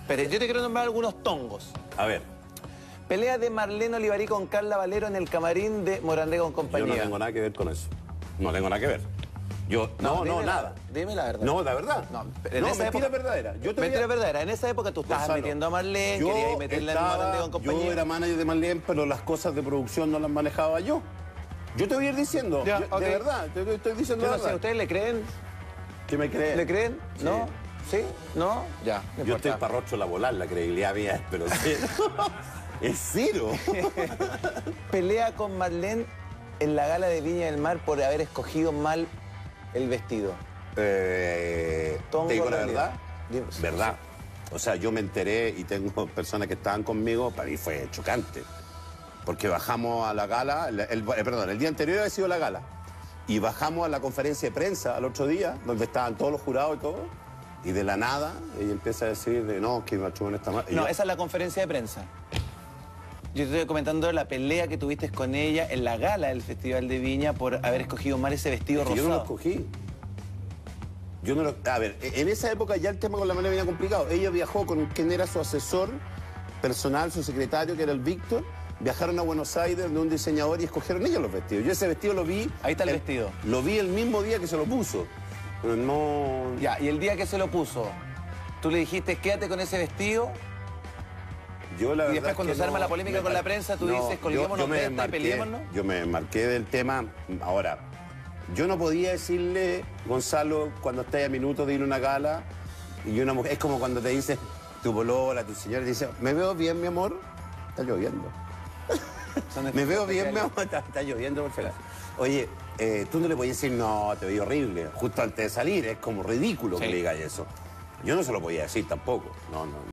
Pero yo te quiero nombrar algunos tongos. A ver. Pelea de Marlene Olivarí con Carla Valero en el camarín de Morandé con compañía. Yo no tengo nada que ver con eso. No tengo nada que ver. Yo, no, nada. Dime la verdad. No, la verdad. No, mentira verdadera. Mentira verdadera. En esa época tú estabas Gonzalo, metiendo a Marlene, querías meterla en Morandé con compañía. Yo era manager de Marlene, pero las cosas de producción no las manejaba yo. Yo te voy a ir diciendo, Ya, de verdad, te estoy diciendo Yo la no sé, verdad. ¿ustedes le creen? ¿Qué me creen? ¿Le creen? Sí. ¿No? ¿Sí? ¿No? Ya, no Yo importa. estoy para Rocho la volar, la credibilidad mía es, pero cero. Es cero. Pelea con Marlene en la gala de Viña del Mar por haber escogido mal el vestido. Te digo la verdad. Dime. Verdad. O sea, yo me enteré y tengo personas que estaban conmigo, para mí fue chocante. Porque bajamos a la gala, perdón, el día anterior había sido la gala. Y bajamos a la conferencia de prensa al otro día, donde estaban todos los jurados y todo. Y de la nada, ella empieza a decir, no, que Machuón está mal. No, esa es la conferencia de prensa. Yo te estoy comentando la pelea que tuviste con ella en la gala del Festival de Viña por haber escogido mal ese vestido rosado. Yo no lo escogí. Yo no lo... A ver, en esa época ya el tema con la Marlene venía complicado. Ella viajó con quien era su asesor personal, su secretario, que era el Víctor. Viajaron a Buenos Aires de un diseñador y escogieron ellos los vestidos. Yo ese vestido lo vi... Ahí está el vestido. Lo vi el mismo día que se lo puso. Pero no... Ya, y el día que se lo puso, tú le dijiste, quédate con ese vestido. Yo la verdad y después cuando se arma la polémica con la prensa, tú dices, colguémonos de esta y peleémonos. Yo me marqué del tema. Ahora, yo no podía decirle, Gonzalo, cuando estés a minutos de ir a una gala, y una mujer, es como cuando te dice tu polola, tu señora, te dice, ¿me veo bien, mi amor? Está lloviendo. Me veo bien, mi amor, está lloviendo, por favor. Oye, tú no le podías decir, no, te veo horrible, justo antes de salir, es como ridículo que le digas eso. Yo no se lo podía decir tampoco, no.